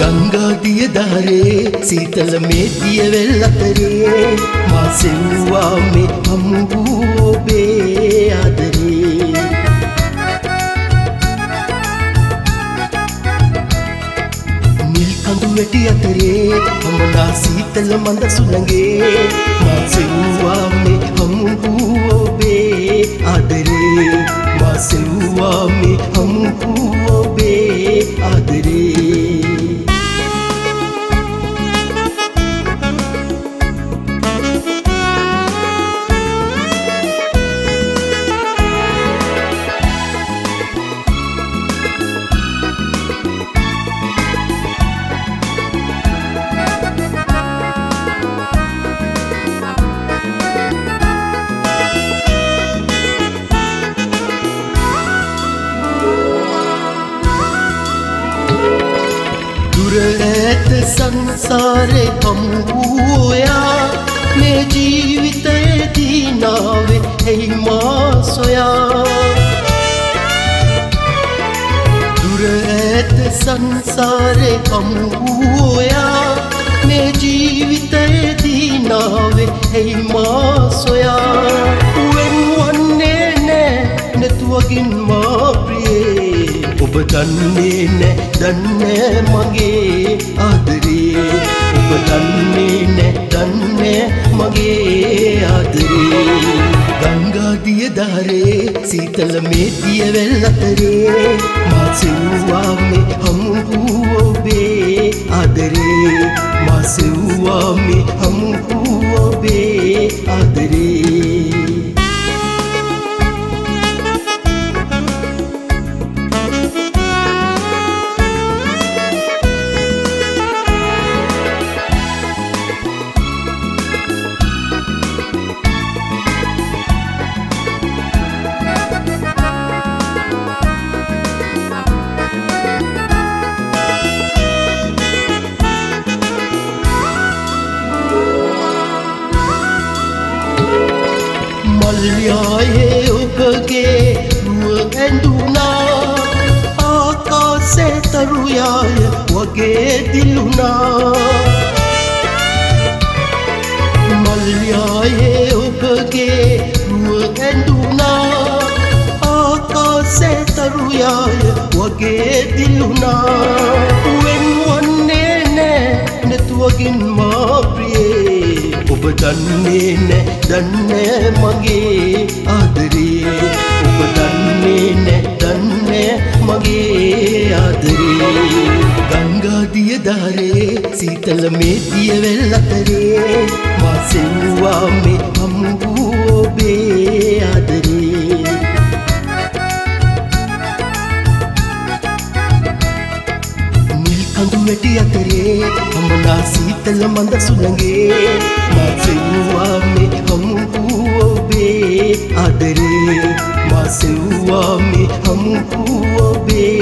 Ganga diya dahare සීතල මේ දියවැල් අතරේ මා සෙව්වා මේ හමු වූ ඔබේ ආදරේ නිල් කඳු වැටි අතරේ හමලා සීතල මඳ සුළඟේ මා සෙව්වා මේ හමු වූ ඔබේ ආදරේ මා සෙව්වා මේ හමු වූ ඔබේ ආදරේ ඇත සංසාරේ හමු වූයා මේ ජීවිතයේදී නාවේ එයි මා සොයා දුර ඇත සංසාරේ හමු වූයා මේ ජීවිතයේදී නාවේ එයි මා සොයා වෙන්වන්නේ නෑ නැතුවකින් මා ප්‍රියේ ඔබ දන්නේ නෑ දන්නේ මගේ ආදරේ ඔබ දන්නේ නෑ දන්නේ මගේ ආදරේ ගංගා දිය දහරේ සීතල මේ දියවැල් අතරේ මා සෙව්වා මේ හමු වූ ඔබේ ආදරේ මා සෙව්වා මේ හමු වූ ඔබේ ආදරේ මල්යායේ ඔබගේ රුව ඇඳුනා ආකාසේ තරුයාය වගේ දිලුනා මල්යායේ ඔබගේ රුව ඇඳුනා ආකාසේ තරුයාය වගේ දිලුනා වෙන්වන්නේ නෑ නැතුවකින් මා ප්‍රියේ ඔබ දන්නේ නෑ දන්නේ මගේ ආදරේ ඔබ දන්නේ නෑ දන්නේ මගේ ආදරේ ගංගා දිය දහරේ සීතල මේ දියවැල් අතරේ මා සෙව්වා මේ හමු වූ ඔබේ ආදරේ නිල් කඳු වැටි අතරේ හමලා සීතල මඳ සුළඟේ මා සෙව්වා මේ හමු වූ ඔබේ ආදරේ මා සෙව්වා මේ හමු වූ ඔබේ